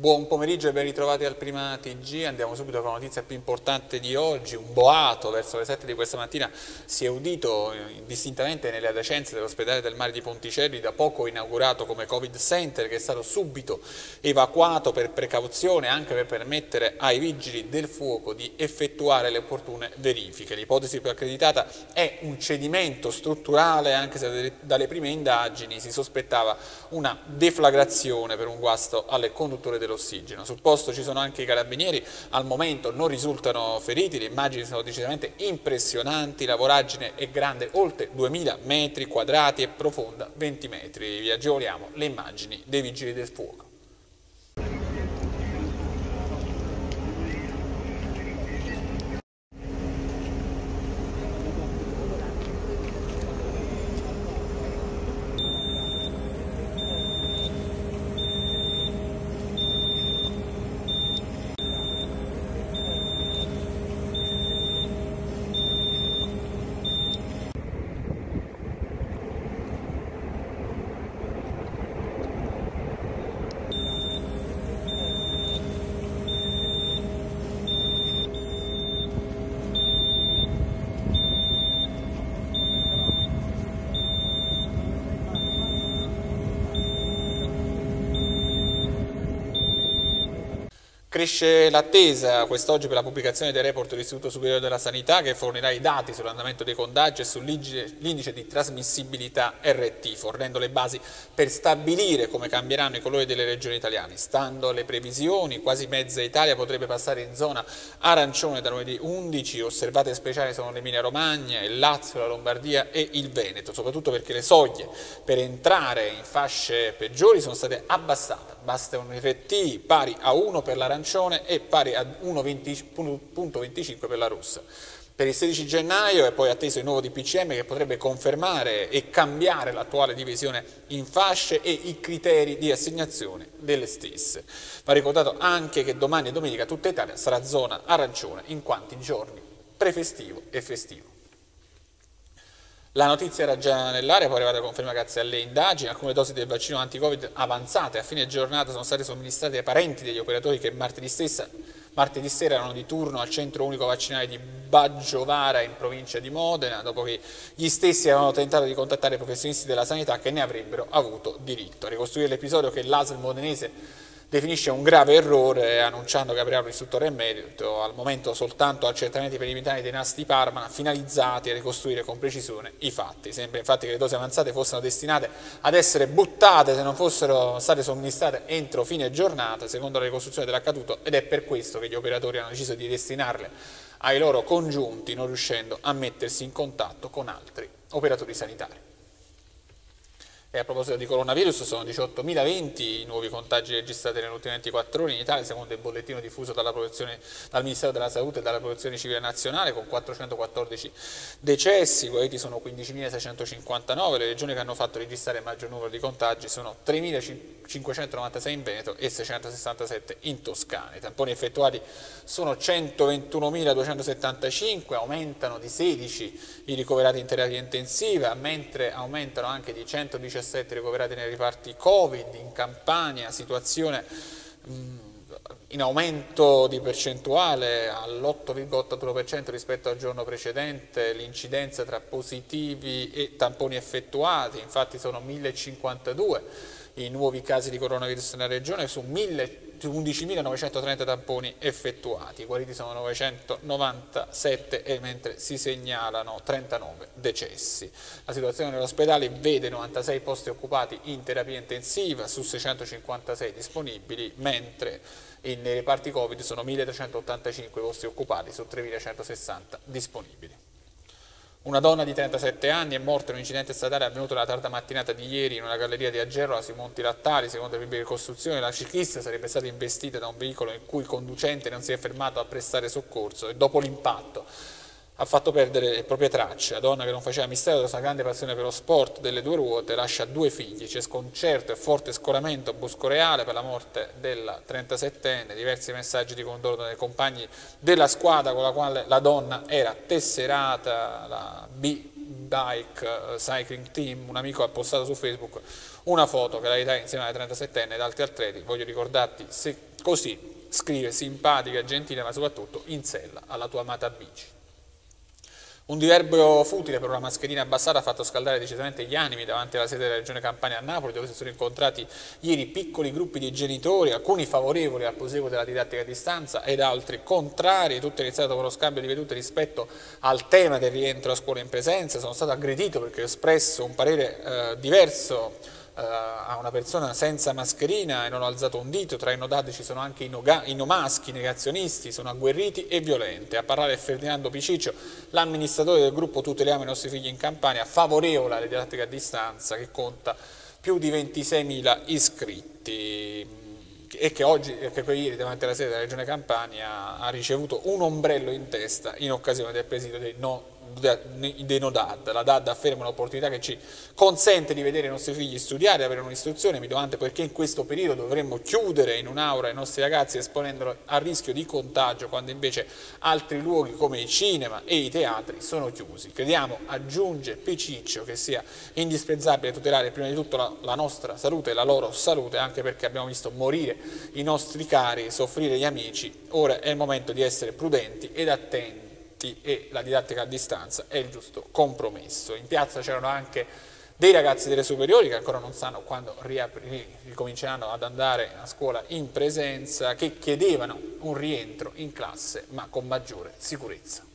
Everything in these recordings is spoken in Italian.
Buon pomeriggio e ben ritrovati al Prima TG. Andiamo subito con la notizia più importante di oggi. Un boato verso le 7 di questa mattina si è udito distintamente nelle adiacenze dell'ospedale del Mare di Ponticelli, da poco inaugurato come Covid Center, che è stato subito evacuato per precauzione, anche per permettere ai vigili del fuoco di effettuare le opportune verifiche. L'ipotesi più accreditata è un cedimento strutturale, anche se dalle prime indagini si sospettava una deflagrazione per un guasto alle condutture dell'ossigeno. Sul posto ci sono anche i carabinieri, al momento non risultano feriti, le immagini sono decisamente impressionanti, la voragine è grande oltre 2000 metri quadrati e profonda 20 metri. Vi agevoliamo le immagini dei vigili del fuoco. Cresce l'attesa quest'oggi per la pubblicazione del report dell'Istituto Superiore della Sanità, che fornirà i dati sull'andamento dei contagi e sull'indice di trasmissibilità RT, fornendo le basi per stabilire come cambieranno i colori delle regioni italiane. Stando alle previsioni, quasi mezza Italia potrebbe passare in zona arancione da lunedì 11, osservate speciali sono l'Emilia Romagna, il Lazio, la Lombardia e il Veneto, soprattutto perché le soglie per entrare in fasce peggiori sono state abbassate. Basta un RT pari a 1 per l'arancione e pari a 1,25 per la rossa. Per il 16 gennaio è poi atteso il nuovo DPCM, che potrebbe confermare e cambiare l'attuale divisione in fasce e i criteri di assegnazione delle stesse. Va ricordato anche che domani e domenica tutta Italia sarà zona arancione, in quanti giorni prefestivo e festivo. La notizia era già nell'aria, poi è arrivata conferma grazie alle indagini. Alcune dosi del vaccino anti-Covid avanzate a fine giornata sono state somministrate ai parenti degli operatori che martedì sera erano di turno al centro unico vaccinale di Baggiovara in provincia di Modena, dopo che gli stessi avevano tentato di contattare i professionisti della sanità che ne avrebbero avuto diritto. A ricostruire l'episodio, che l'ASL modenese definisce un grave errore, annunciando che aprirà un istruttore in merito, al momento soltanto accertamenti preliminari dei NAS di Parma, finalizzati a ricostruire con precisione i fatti. Sembra infatti che le dosi avanzate fossero destinate ad essere buttate se non fossero state somministrate entro fine giornata, secondo la ricostruzione dell'accaduto, ed è per questo che gli operatori hanno deciso di destinarle ai loro congiunti, non riuscendo a mettersi in contatto con altri operatori sanitari. E a proposito di coronavirus, sono 18.020 i nuovi contagi registrati nelle ultime 24 ore in Italia, secondo il bollettino diffuso dal Ministero della Salute e dalla Protezione Civile Nazionale, con 414 decessi. I guariti sono 15.659, le regioni che hanno fatto registrare il maggior numero di contagi sono 3.596 in Veneto e 667 in Toscana. I tamponi effettuati sono 121.275, aumentano di 16 i ricoverati in terapia intensiva, mentre aumentano anche di 117 ricoverati nei reparti Covid. In Campania situazione in aumento di percentuale all'8,81% rispetto al giorno precedente, l'incidenza tra positivi e tamponi effettuati, infatti sono 1052 i nuovi casi di coronavirus nella regione su 11.930 tamponi effettuati, i guariti sono 997 e mentre si segnalano 39 decessi. La situazione nell'ospedale vede 96 posti occupati in terapia intensiva su 656 disponibili, mentre nei reparti Covid sono 1.385 posti occupati su 3.160 disponibili. Una donna di 37 anni è morta in un incidente stradale avvenuto la tarda mattinata di ieri in una galleria di Agerola sui Monti Lattari. Secondo le prime ricostruzioni, la ciclista sarebbe stata investita da un veicolo in cui il conducente non si è fermato a prestare soccorso e dopo l'impatto ha fatto perdere le proprie tracce. La donna, che non faceva mistero della sua grande passione per lo sport delle due ruote, lascia 2 figli. C'è sconcerto e forte scoramento a Boscoreale per la morte della 37enne, diversi messaggi di condono dei compagni della squadra con la quale la donna era tesserata, la B-Bike Cycling Team. Un amico ha postato su Facebook una foto che la ritrae insieme alle 37enne ed altri atleti. Voglio ricordarti Così scrive simpatica, gentile, ma soprattutto in sella alla tua amata bici. Un diverbio futile per una mascherina abbassata ha fatto scaldare decisamente gli animi davanti alla sede della Regione Campania a Napoli, dove si sono incontrati ieri piccoli gruppi di genitori, alcuni favorevoli al proseguo della didattica a distanza ed altri contrari. Tutto è iniziato con lo scambio di vedute rispetto al tema del rientro a scuola in presenza. Sono stato aggredito perché ho espresso un parere diverso a una persona senza mascherina e non ho alzato un dito. Tra i nodati ci sono anche i nomaschi, i negazionisti, sono agguerriti e violenti. A parlare è Ferdinando Piciccio, l'amministratore del gruppo Tuteliamo i nostri figli in Campania, favorevole alla didattica a distanza, che conta più di 26.000 iscritti e che ieri davanti alla sede della Regione Campania ha ricevuto un ombrello in testa in occasione del presidio dei NODAD. La DAD afferma un'opportunità che ci consente di vedere i nostri figli studiare, avere un'istruzione. Mi domando perché in questo periodo dovremmo chiudere in un'aula i nostri ragazzi esponendoli al rischio di contagio, quando invece altri luoghi come i cinema e i teatri sono chiusi. Crediamo, aggiunge Piciccio, che sia indispensabile tutelare prima di tutto la nostra salute e la loro salute, anche perché abbiamo visto morire i nostri cari, soffrire gli amici. Ora è il momento di essere prudenti ed attenti, e la didattica a distanza è il giusto compromesso. In piazza c'erano anche dei ragazzi delle superiori che ancora non sanno quando ricominceranno ad andare a scuola in presenza, che chiedevano un rientro in classe ma con maggiore sicurezza.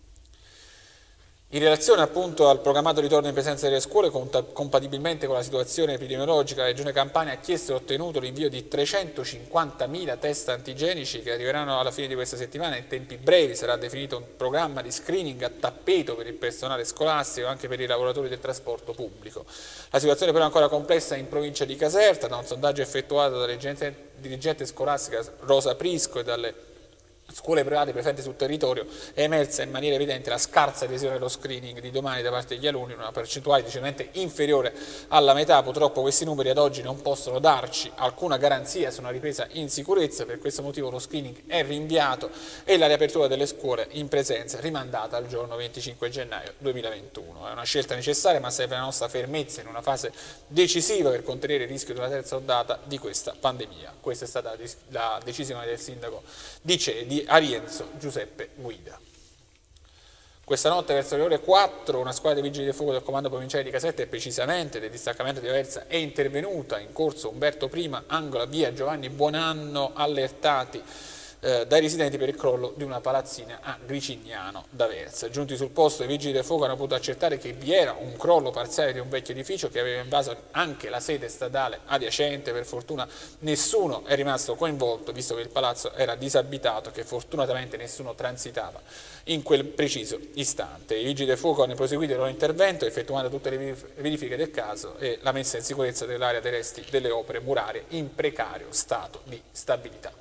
In relazione appunto al programmato ritorno in presenza delle scuole, compatibilmente con la situazione epidemiologica, la Regione Campania ha chiesto e ottenuto l'invio di 350.000 test antigenici che arriveranno alla fine di questa settimana. In tempi brevi sarà definito un programma di screening a tappeto per il personale scolastico e anche per i lavoratori del trasporto pubblico. La situazione però è ancora complessa in provincia di Caserta. Da un sondaggio effettuato dalla dirigente scolastica Rosa Prisco e dalle scuole private presenti sul territorio è emersa in maniera evidente la scarsa adesione allo screening di domani da parte degli alunni, una percentuale decisamente inferiore alla metà. Purtroppo questi numeri ad oggi non possono darci alcuna garanzia su una ripresa in sicurezza. Per questo motivo lo screening è rinviato e la riapertura delle scuole in presenza rimandata al giorno 25 gennaio 2021. È una scelta necessaria, ma serve la nostra fermezza in una fase decisiva per contenere il rischio della terza ondata di questa pandemia. Questa è stata la decisione del sindaco di Arienzo Giuseppe Guida. Questa notte verso le ore 4 una squadra dei vigili del fuoco del comando provinciale di Caserta e precisamente del distaccamento di Aversa è intervenuta in corso Umberto I, angolo via Giovanni Buonanno, allertati dai residenti per il crollo di una palazzina a Gricignano d'Aversa. Giunti sul posto, i vigili del fuoco hanno potuto accertare che vi era un crollo parziale di un vecchio edificio che aveva invaso anche la sede stradale adiacente. Per fortuna nessuno è rimasto coinvolto, visto che il palazzo era disabitato, che fortunatamente nessuno transitava in quel preciso istante. I vigili del fuoco hanno proseguito il loro intervento, effettuando tutte le verifiche del caso e la messa in sicurezza dell'area dei resti delle opere murarie in precario stato di stabilità.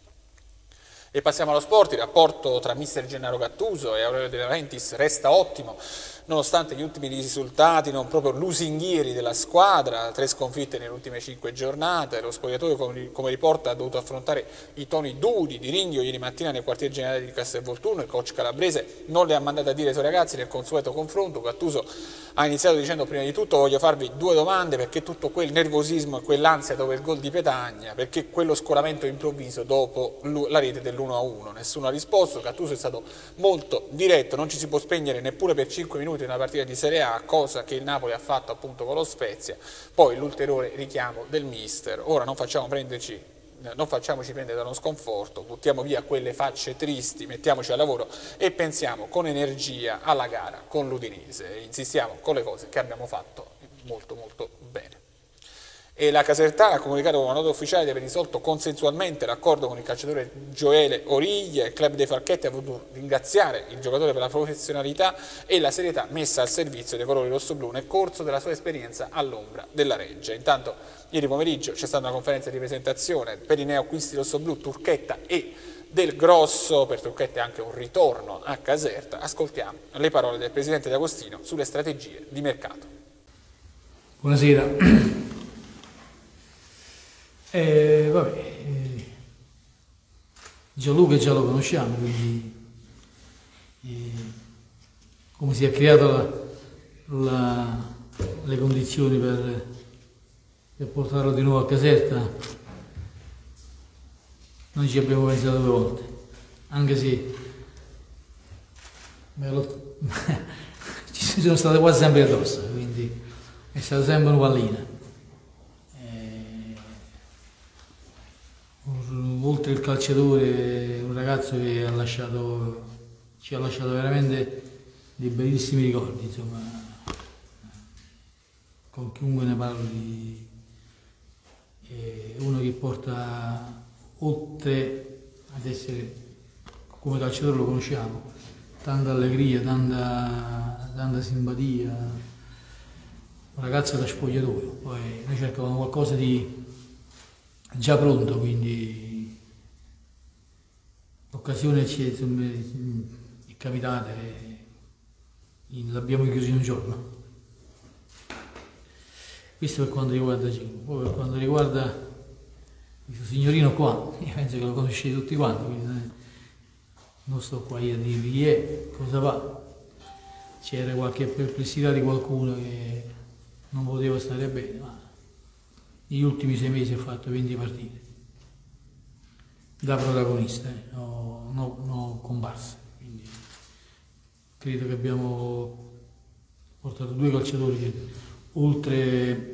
E passiamo allo sport. Il rapporto tra mister Gennaro Gattuso e Aurelio De Laurentiis resta ottimo, nonostante gli ultimi risultati non proprio lusinghieri della squadra, 3 sconfitte nelle ultime 5 giornate. Lo spogliatoio, come riporta, ha dovuto affrontare i toni duri di Ringhio ieri mattina nel quartier generale di Castelvolturno. Il coach calabrese non le ha mandate a dire ai suoi ragazzi nel consueto confronto. Gattuso ha iniziato dicendo: prima di tutto voglio farvi 2 domande, perché tutto quel nervosismo e quell'ansia dopo il gol di Petagna, perché quello scolamento improvviso dopo la rete dell'1-1. Nessuno ha risposto. Gattuso è stato molto diretto: non ci si può spegnere neppure per 5 minuti in una partita di Serie A, cosa che il Napoli ha fatto appunto con lo Spezia. Poi l'ulteriore richiamo del mister: ora non facciamoci prendere da uno sconforto, buttiamo via quelle facce tristi, mettiamoci al lavoro e pensiamo con energia alla gara con l'Udinese e insistiamo con le cose che abbiamo fatto molto molto bene. E la Casertana ha comunicato con una nota ufficiale di aver risolto consensualmente l'accordo con il calciatore Gioele Origlia. Il club dei Falchetti ha voluto ringraziare il giocatore per la professionalità e la serietà messa al servizio dei colori rossoblù nel corso della sua esperienza all'ombra della Reggia. Intanto ieri pomeriggio c'è stata una conferenza di presentazione per i neoacquisti rossoblù Turchetta e Del Grosso. Per Turchetta è anche un ritorno a Caserta. Ascoltiamo le parole del presidente D'Agostino sulle strategie di mercato. Buonasera. Gianluca già lo conosciamo, quindi come si è creato le condizioni per portarlo di nuovo a Caserta noi ci abbiamo pensato 2 volte, anche se ci sono state quasi sempre addosso, quindi è stata sempre una pallina. Oltre il calciatore, un ragazzo che ci ha lasciato veramente dei bellissimi ricordi, insomma, con chiunque ne parli, è uno che porta, oltre ad essere, come calciatore lo conosciamo, tanta allegria, tanta simpatia, un ragazzo da spogliatoio. Poi noi cercavamo qualcosa di già pronto, quindi l'occasione è capitata e l'abbiamo chiuso in un giorno. Questo per quanto riguarda Gino. Poi per quanto riguarda questo signorino qua, io penso che lo conoscete tutti quanti, quindi non sto qua io a dirvi chi è, cosa fa. C'era qualche perplessità di qualcuno che non poteva stare bene, ma negli ultimi 6 mesi ha fatto 20 partite da protagonista, no comparsa. Quindi credo che abbiamo portato 2 calciatori che, oltre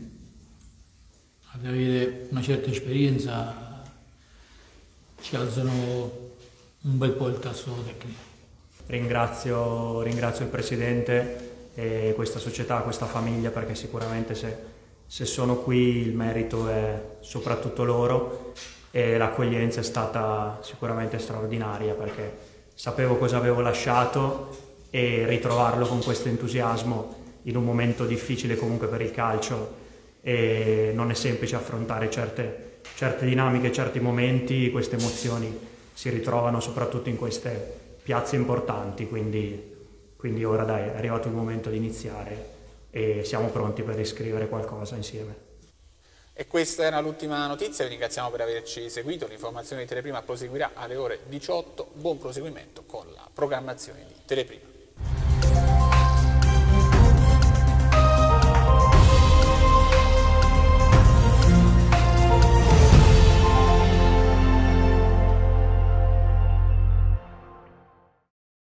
ad avere una certa esperienza, ci alzano un bel po' il tasso tecnico. Ringrazio il Presidente e questa società, questa famiglia, perché sicuramente se sono qui il merito è soprattutto loro, e l'accoglienza è stata sicuramente straordinaria, perché sapevo cosa avevo lasciato e ritrovarlo con questo entusiasmo in un momento difficile comunque per il calcio, e non è semplice affrontare certe dinamiche, certi momenti. Queste emozioni si ritrovano soprattutto in queste piazze importanti, quindi ora dai, è arrivato il momento di iniziare e siamo pronti per riscrivere qualcosa insieme. E questa era l'ultima notizia, vi ringraziamo per averci seguito, l'informazione di Teleprima proseguirà alle ore 18, buon proseguimento con la programmazione di Teleprima.